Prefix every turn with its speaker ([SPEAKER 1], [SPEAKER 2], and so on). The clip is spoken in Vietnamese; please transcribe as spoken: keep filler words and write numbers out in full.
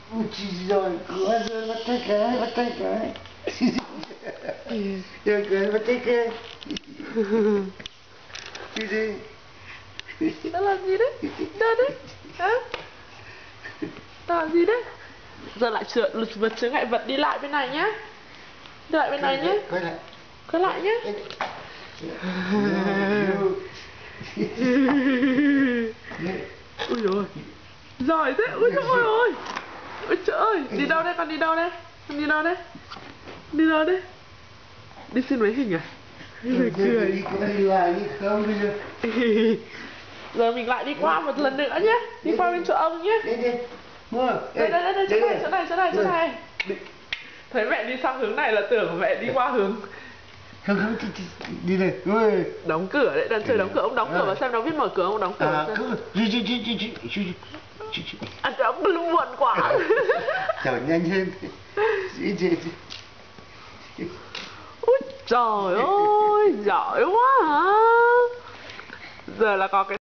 [SPEAKER 1] Ui rồi, quá rồi, bắt tay cái, bắt tay cái. Rồi cười, bắt tay cái. Đi đi.
[SPEAKER 2] Tao làm gì đấy? Đâu đấy? Hả? Tao làm gì đấy? Giờ lại sửa vượt chướng ngại vật, đi lại bên này nhá. Đi lại bên này nhá.
[SPEAKER 1] Quay lại.
[SPEAKER 2] Quay lại nhá. Ui dồi ôi. Giỏi thế, ui trời ơi. Ôi trời ơi, đi đâu đây, con đi đâu đây? Con đi đâu đây? Đi đâu đây? Đi xin mấy hình à?
[SPEAKER 1] Rồi cười. Đi đi lại đi không bây giờ.
[SPEAKER 2] Giờ mình lại đi qua một lần nữa nhé. Đi qua bên chỗ ông nhé.
[SPEAKER 1] Đi đi. Mua.
[SPEAKER 2] Đây đây đây, chỗ này, chỗ này, chỗ này, chỗ này. Thấy mẹ đi sang hướng này là tưởng mẹ đi qua hướng.
[SPEAKER 1] Không không đi đây. Ui.
[SPEAKER 2] Đóng cửa đấy, đang chơi đóng cửa, ông đóng cửa và xem nó biết mở cửa, ông đóng cửa.
[SPEAKER 1] À, cứ đi đi đi đi đi.
[SPEAKER 2] À, đóng luôn muộn quá.
[SPEAKER 1] Chở nhanh hơn. Đi đi đi.
[SPEAKER 2] Ôi trời ơi, giỏi quá hả? Giờ là có cái